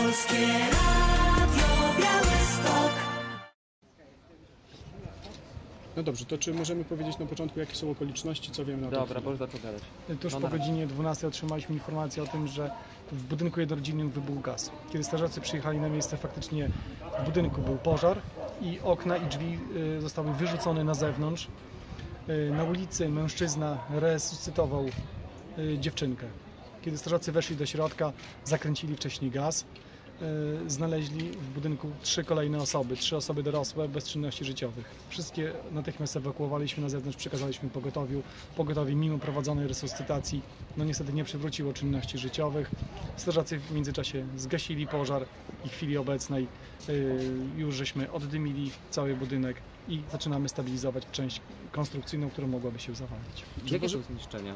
Polskie Radio Białystok. No dobrze, to czy możemy powiedzieć na początku, jakie są okoliczności, co wiemy na ten Dobra, możesz zacząć gadać. Tuż po godzinie 12 otrzymaliśmy informację o tym, że w budynku jednorodzinnym wybuchł gaz. Kiedy strażacy przyjechali na miejsce, faktycznie w budynku był pożar i okna i drzwi zostały wyrzucone na zewnątrz. Na ulicy mężczyzna resuscytował dziewczynkę. Kiedy strażacy weszli do środka, zakręcili wcześniej gaz. Znaleźli w budynku 3 kolejne osoby, 3 osoby dorosłe bez czynności życiowych. Wszystkie natychmiast ewakuowaliśmy na zewnątrz, przekazaliśmy pogotowiu. Pogotowie mimo prowadzonej resuscytacji niestety nie przywróciło czynności życiowych. Strażacy w międzyczasie zgasili pożar i w chwili obecnej już żeśmy oddymili cały budynek i zaczynamy stabilizować część konstrukcyjną, która mogłaby się zawalić. Jakie są zniszczenia?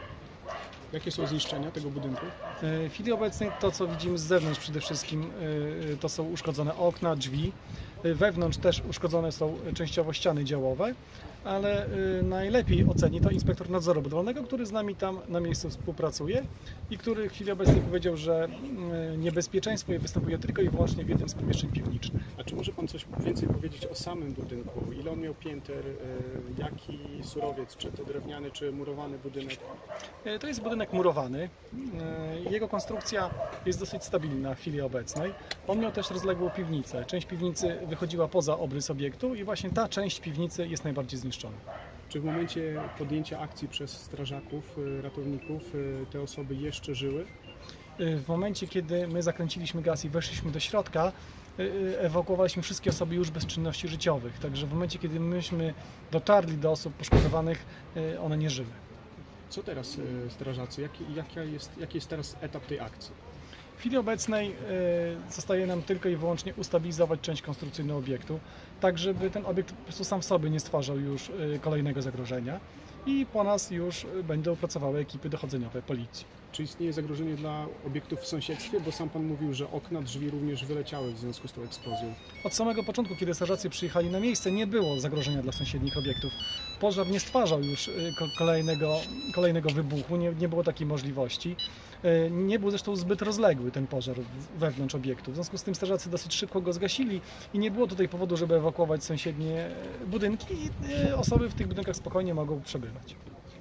Jakie są zniszczenia tego budynku? W chwili obecnej to, co widzimy z zewnątrz przede wszystkim, to są uszkodzone okna, drzwi. Wewnątrz też uszkodzone są częściowo ściany działowe, ale najlepiej oceni to inspektor nadzoru budowlanego, który z nami tam na miejscu współpracuje i który w chwili obecnej powiedział, że niebezpieczeństwo występuje tylko i wyłącznie w jednym z pomieszczeń piwniczych. A czy może Pan coś więcej powiedzieć o samym budynku? Ile on miał pięter? Jaki surowiec? Czy to drewniany, czy murowany budynek? To jest budynek murowany. Jego konstrukcja jest dosyć stabilna w chwili obecnej. On miał też rozległą piwnicę. Część piwnicy wychodziła poza obrys obiektu i właśnie ta część piwnicy jest najbardziej zniszczona. Czy w momencie podjęcia akcji przez strażaków, ratowników te osoby jeszcze żyły? W momencie, kiedy my zakręciliśmy gaz i weszliśmy do środka, ewakuowaliśmy wszystkie osoby już bez czynności życiowych. Także w momencie, kiedy myśmy dotarli do osób poszkodowanych, one nie żyły. Co teraz strażacy? Jaki jest teraz etap tej akcji? W chwili obecnej zostaje nam tylko i wyłącznie ustabilizować część konstrukcyjną obiektu, tak żeby ten obiekt po prostu sam w sobie nie stwarzał już kolejnego zagrożenia i po nas już będą pracowały ekipy dochodzeniowe policji. Czy istnieje zagrożenie dla obiektów w sąsiedztwie? Bo sam Pan mówił, że okna, drzwi również wyleciały w związku z tą eksplozją. Od samego początku, kiedy strażacy przyjechali na miejsce, nie było zagrożenia dla sąsiednich obiektów. Pożar nie stwarzał już kolejnego wybuchu, nie było takiej możliwości. Nie był zresztą zbyt rozległy ten pożar wewnątrz obiektu. W związku z tym strażacy dosyć szybko go zgasili i nie było tutaj powodu, żeby ewakuować sąsiednie budynki i osoby w tych budynkach spokojnie mogą przebywać.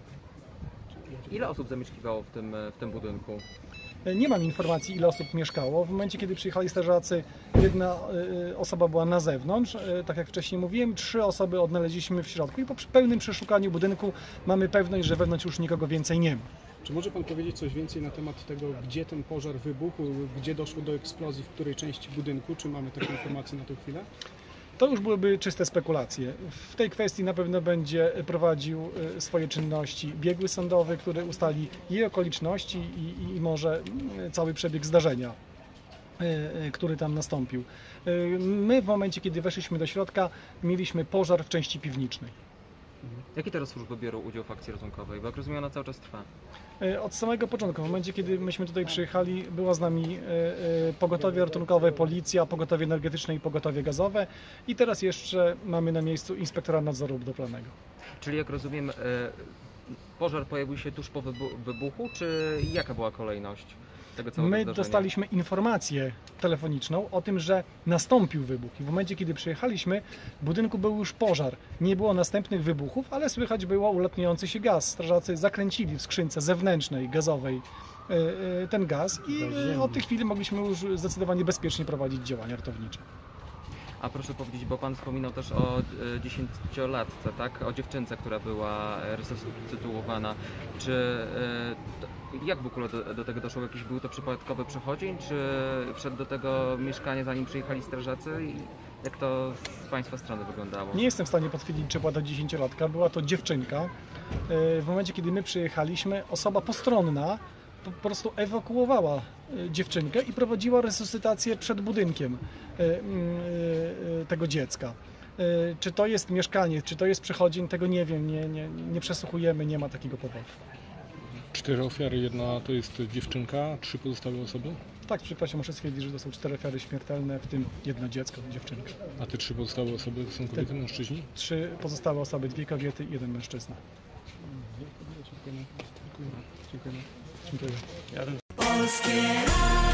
Ile osób zamieszkiwało w tym budynku? Nie mam informacji, ile osób mieszkało. W momencie, kiedy przyjechali strażacy, jedna osoba była na zewnątrz. Tak jak wcześniej mówiłem, 3 osoby odnaleźliśmy w środku i po pełnym przeszukaniu budynku mamy pewność, że wewnątrz już nikogo więcej nie ma. Czy może Pan powiedzieć coś więcej na temat tego, gdzie ten pożar wybuchł, gdzie doszło do eksplozji, w której części budynku? Czy mamy takie informacje na tę chwilę? To już byłyby czyste spekulacje. W tej kwestii na pewno będzie prowadził swoje czynności biegły sądowy, który ustali jej okoliczności i może cały przebieg zdarzenia, który tam nastąpił. My w momencie, kiedy weszliśmy do środka, mieliśmy pożar w części piwnicznej. Jakie teraz służby biorą udział w akcji ratunkowej? Bo jak rozumiem, ona cały czas trwa. Od samego początku, w momencie, kiedy myśmy tutaj przyjechali, była z nami pogotowie ratunkowe, policja, pogotowie energetyczne i pogotowie gazowe i teraz jeszcze mamy na miejscu inspektora nadzoru budowlanego. Czyli jak rozumiem, pożar pojawił się tuż po wybuchu, czy jaka była kolejność tego całego My zdarzenia? dostaliśmy informację telefoniczną o tym, że nastąpił wybuch i w momencie, kiedy przyjechaliśmy, w budynku był już pożar. Nie było następnych wybuchów, ale słychać było ulatniający się gaz. Strażacy zakręcili w skrzynce zewnętrznej, gazowej ten gaz i od tej chwili mogliśmy już zdecydowanie bezpiecznie prowadzić działania ratownicze. A proszę powiedzieć, bo Pan wspominał też o 10-latce, tak? O dziewczynce, która była resuscytowana. Jak w ogóle do tego doszło? Był to przypadkowy przechodzień, czy wszedł do tego mieszkania, zanim przyjechali strażacy? I jak to z Państwa strony wyglądało? Nie jestem w stanie potwierdzić, czy była to 10-latka. Była to dziewczynka. W momencie, kiedy my przyjechaliśmy, osoba postronna po prostu ewakuowała dziewczynkę i prowadziła resuscytację przed budynkiem tego dziecka. Czy to jest mieszkanie, czy to jest przechodzień, tego nie wiem, nie przesłuchujemy, nie ma takiego powodu. 4 ofiary, jedna to jest dziewczynka, 3 pozostałe osoby? Tak, przepraszam, muszę stwierdzić, że to są 4 ofiary śmiertelne, w tym jedno dziecko, dziewczynka. A te 3 pozostałe osoby są kobiety, mężczyźni? 3 pozostałe osoby, 2 kobiety i 1 mężczyzna. Dziękujemy. Dziękuję. Polskie Radio.